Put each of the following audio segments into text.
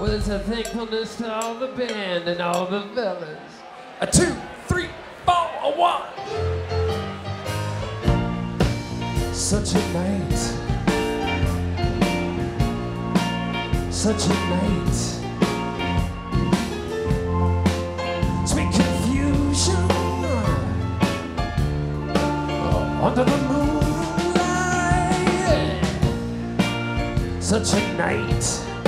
Well, it's a thankfulness to all the band and all the fellas. A 2, 3, 4, a 1. Such a night. Such a night. Sweet confusion under the moonlight. Such a night.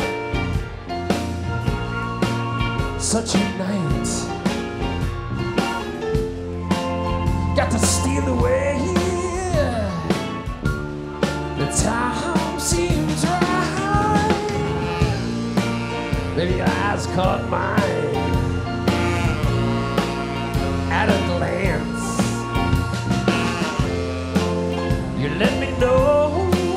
Such a night. Got to steal away. The time seems right. Maybe your eyes caught mine at a glance. You let me know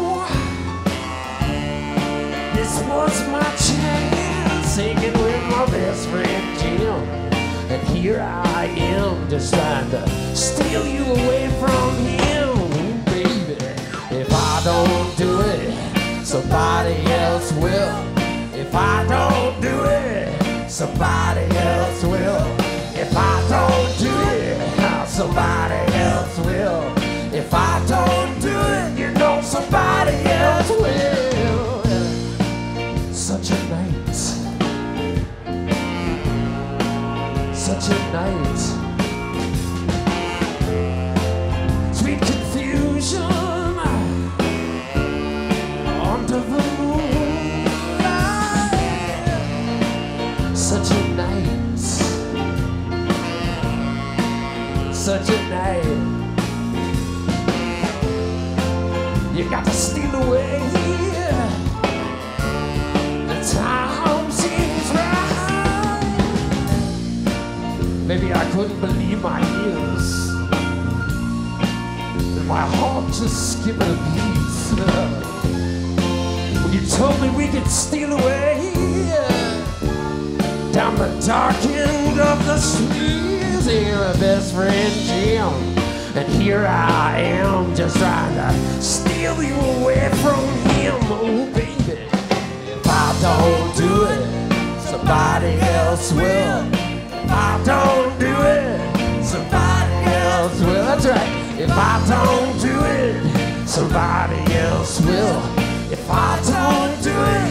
this was my chance, singing with my best friend Jim. And here I am, just trying to steal you away from him. Ooh, baby, if I don't do it, somebody else will. If I don't do it, somebody else will. If I don't do it, somebody else will. If I don't do it, you know somebody else will. Such a night. Such a night. Sweet confusion under the moonlight. Such a night. Such a night. You got to steal away. The time seems right. Maybe I couldn't believe my ears. And my heart just skipped a beat. When you told me we could steal away down the dark end of the streets. Here, my best friend Jim. And here I am, just trying to steal you away from him. Oh, baby, if I don't do it, somebody else will. If I don't do it, somebody else will. That's right. If I don't do it, somebody else will. If I don't do it,